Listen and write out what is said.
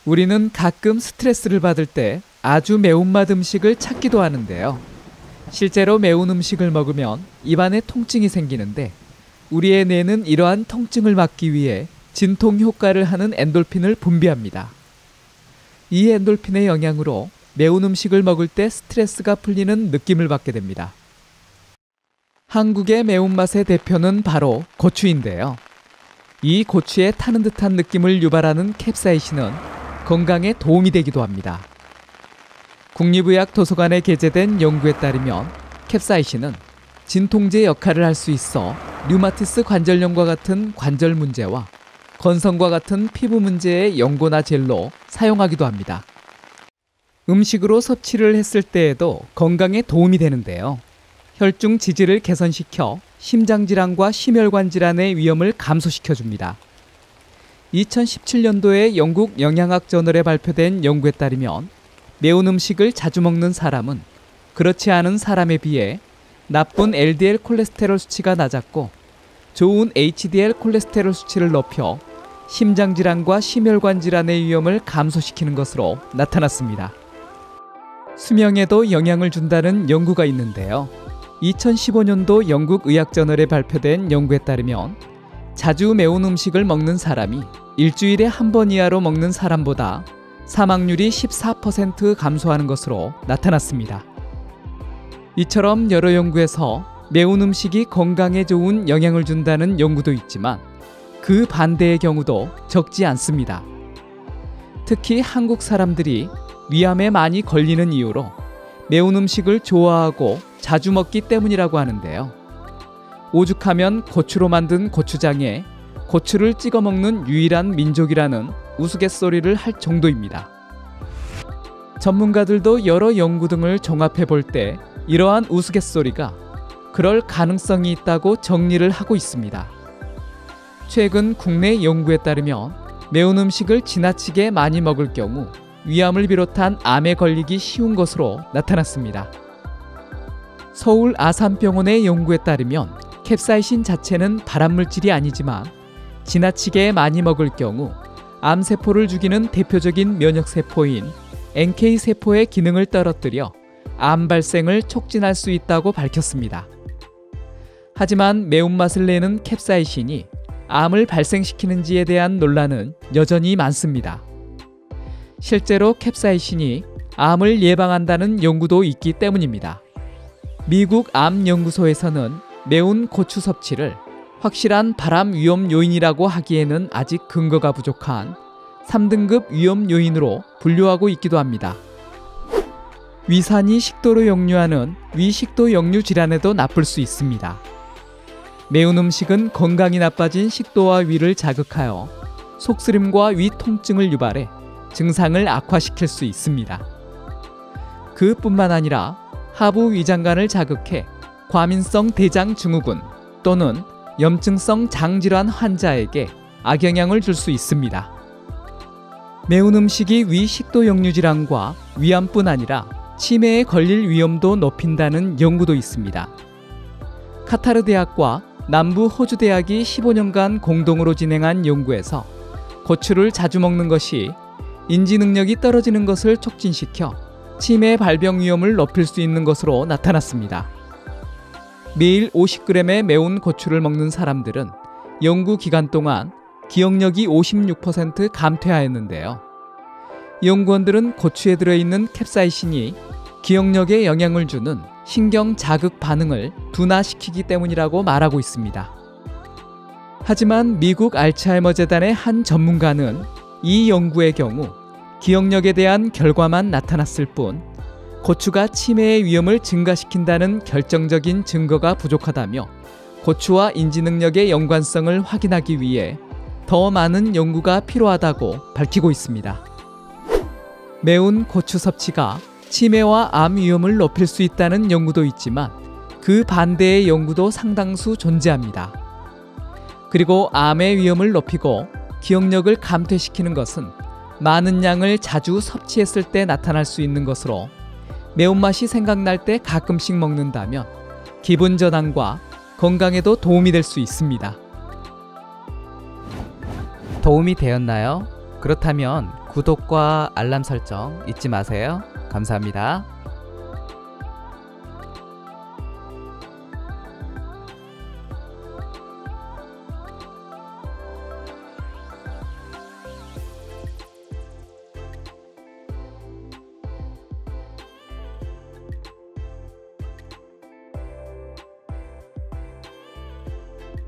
우리는 가끔 스트레스를 받을 때 아주 매운맛 음식을 찾기도 하는데요. 실제로 매운 음식을 먹으면 입안에 통증이 생기는데 우리의 뇌는 이러한 통증을 막기 위해 진통 효과를 하는 엔돌핀을 분비합니다. 이 엔돌핀의 영향으로 매운 음식을 먹을 때 스트레스가 풀리는 느낌을 받게 됩니다. 한국의 매운맛의 대표는 바로 고추인데요. 이 고추에 타는 듯한 느낌을 유발하는 캡사이신은 건강에 도움이 되기도 합니다. 국립의학도서관에 게재된 연구에 따르면 캡사이신은 진통제 역할을 할 수 있어 류마티스 관절염과 같은 관절 문제와 건성과 같은 피부 문제의 연고나 젤로 사용하기도 합니다. 음식으로 섭취를 했을 때에도 건강에 도움이 되는데요. 혈중 지질을 개선시켜 심장질환과 심혈관 질환의 위험을 감소시켜줍니다. 2017년도에 영국 영양학 저널에 발표된 연구에 따르면 매운 음식을 자주 먹는 사람은 그렇지 않은 사람에 비해 나쁜 LDL 콜레스테롤 수치가 낮았고 좋은 HDL 콜레스테롤 수치를 높여 심장질환과 심혈관 질환의 위험을 감소시키는 것으로 나타났습니다. 수명에도 영향을 준다는 연구가 있는데요. 2015년도 영국 의학저널에 발표된 연구에 따르면 자주 매운 음식을 먹는 사람이 일주일에 한 번 이하로 먹는 사람보다 사망률이 14% 감소하는 것으로 나타났습니다. 이처럼 여러 연구에서 매운 음식이 건강에 좋은 영향을 준다는 연구도 있지만 그 반대의 경우도 적지 않습니다. 특히 한국 사람들이 위암에 많이 걸리는 이유로 매운 음식을 좋아하고 자주 먹기 때문이라고 하는데요. 오죽하면 고추로 만든 고추장에 고추를 찍어 먹는 유일한 민족이라는 우스갯소리를 할 정도입니다. 전문가들도 여러 연구 등을 종합해 볼 때 이러한 우스갯소리가 그럴 가능성이 있다고 정리를 하고 있습니다. 최근 국내 연구에 따르면 매운 음식을 지나치게 많이 먹을 경우 위암을 비롯한 암에 걸리기 쉬운 것으로 나타났습니다. 서울 아산병원의 연구에 따르면 캡사이신 자체는 발암물질이 아니지만 지나치게 많이 먹을 경우 암세포를 죽이는 대표적인 면역세포인 NK세포의 기능을 떨어뜨려 암 발생을 촉진할 수 있다고 밝혔습니다. 하지만 매운맛을 내는 캡사이신이 암을 발생시키는지에 대한 논란은 여전히 많습니다. 실제로 캡사이신이 암을 예방한다는 연구도 있기 때문입니다. 미국 암연구소에서는 매운 고추 섭취를 확실한 발암 위험 요인이라고 하기에는 아직 근거가 부족한 3등급 위험 요인으로 분류하고 있기도 합니다. 위산이 식도로 역류하는 위식도 역류 질환에도 나쁠 수 있습니다. 매운 음식은 건강이 나빠진 식도와 위를 자극하여 속쓰림과 위 통증을 유발해 증상을 악화시킬 수 있습니다. 그뿐만 아니라 하부 위장관을 자극해 과민성 대장 증후군 또는 염증성 장질환 환자에게 악영향을 줄 수 있습니다. 매운 음식이 위 식도 역류 질환과 위암뿐 아니라 치매에 걸릴 위험도 높인다는 연구도 있습니다. 카타르 대학과 남부 호주 대학이 15년간 공동으로 진행한 연구에서 고추를 자주 먹는 것이 인지 능력이 떨어지는 것을 촉진시켜 치매 발병 위험을 높일 수 있는 것으로 나타났습니다. 매일 50g의 매운 고추를 먹는 사람들은 연구 기간 동안 기억력이 56% 감퇴하였는데요. 연구원들은 고추에 들어있는 캡사이신이 기억력에 영향을 주는 신경 자극 반응을 둔화시키기 때문이라고 말하고 있습니다. 하지만 미국 알츠하이머 재단의 한 전문가는 이 연구의 경우 기억력에 대한 결과만 나타났을 뿐 고추가 치매의 위험을 증가시킨다는 결정적인 증거가 부족하다며 고추와 인지 능력의 연관성을 확인하기 위해 더 많은 연구가 필요하다고 밝히고 있습니다. 매운 고추 섭취가 치매와 암 위험을 높일 수 있다는 연구도 있지만 그 반대의 연구도 상당수 존재합니다. 그리고 암의 위험을 높이고 기억력을 감퇴시키는 것은 많은 양을 자주 섭취했을 때 나타날 수 있는 것으로 매운맛이 생각날 때 가끔씩 먹는다면 기분 전환과 건강에도 도움이 될 수 있습니다. 도움이 되었나요? 그렇다면 구독과 알람 설정 잊지 마세요. 감사합니다.